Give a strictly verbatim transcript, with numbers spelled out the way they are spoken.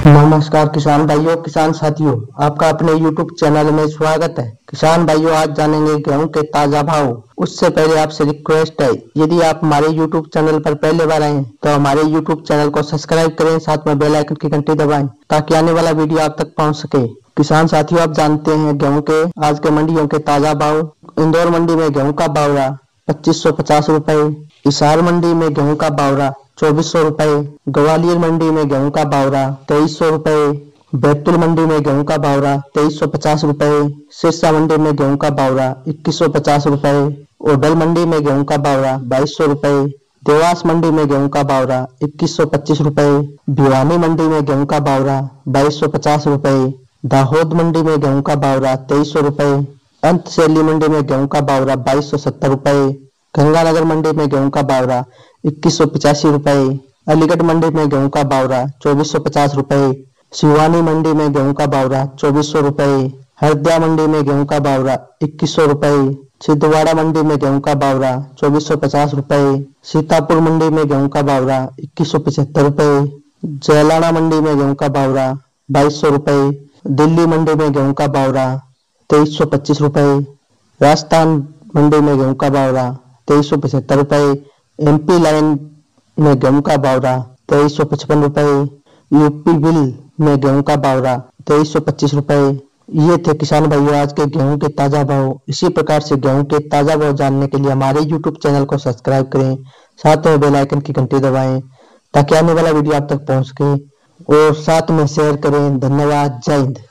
नमस्कार किसान भाइयों, किसान साथियों, आपका अपने यूट्यूब चैनल में स्वागत है। किसान भाइयों, आज जानेंगे गेहूं के ताजा भाव। उससे पहले आपसे रिक्वेस्ट है, यदि आप हमारे यूट्यूब चैनल पर पहले बार आए हैं तो हमारे यूट्यूब चैनल को सब्सक्राइब करें, साथ में बेल आइकन की घंटी दबाएं ताकि आने वाला वीडियो आप तक पहुंच सके। किसान साथियों, आप जानते हैं गेहूँ के आज के मंडियों के ताजा भाव। इंदौर मंडी में गेहूँ का भाव रहा पच्चीस सौ पचास रूपए। हिसार मंडी में गेहूँ का भाव रहा चौबीस सौ रूपए। ग्वालियर मंडी में गेहूं का भाव रहा तेईस सौ रूपए। बैतूल मंडी में गेहूं का भाव रहा तेईस सौ पचास रूपए। सिरसा मंडी में गेहूं का भाव रहा इक्कीस सौ पचास रूपए। ओडल मंडी में गेहूं का भाव रहा बाईस सौ रूपए। देवास मंडी में गेहूं का भाव रहा इक्कीस सौ पच्चीस रूपए। भिवानी मंडी में गेहूं का भाव रहा बाईस सौ पचास रूपए। दाहोद मंडी में गेहूं का भाव रहा तेईस सौ रूपए। अंत शैली मंडी में गेहूं का भाव रहा बाईस सौ सत्तर रूपए। गंगानगर मंडी में गेहूं का भाव रहा इक्कीस सौ पचासी रूपए। अलीगढ़ मंडी में गेहूं का भाव रहा चौबीस सौ पचास रूपए। शिवानी मंडी में गेहूं का भाव रहा चौबीस सौ रूपए। हरदा मंडी में गेहूं का भाव रहा इक्कीस सौ रूपए। छिंदवाड़ा मंडी में गेहूं का भाव रहा चौबीस सौ पचास रूपए। सीतापुर मंडी में गेहूं का भाव रहा इक्कीस सौ पचहत्तर रूपए। जैलाना मंडी में गेहूं का भाव रहा बाईस सौ रूपए। दिल्ली मंडी में गेहूं का भाव रहा तेईस सौ पच्चीस रूपए। राजस्थान मंडी में गेहूं का भाव रहा तेईस सौ पचहत्तर रूपए। एमपी लाइन में गेहूं का भाव रहा तेईस सौ पचपन रूपए। यूपी बिल में गेहूं का भाव रहा तेईस सौ पच्चीस रूपए। ये थे किसान भाइयों आज के गेहूं के ताजा भाव। इसी प्रकार से गेहूं के ताजा भाव जानने के लिए हमारे यूट्यूब चैनल को सब्सक्राइब करें, साथ में बेल आइकन की घंटी दबाएं ताकि आने वाला वीडियो आप तक पहुंच सके और साथ में शेयर करें। धन्यवाद। जय हिंद।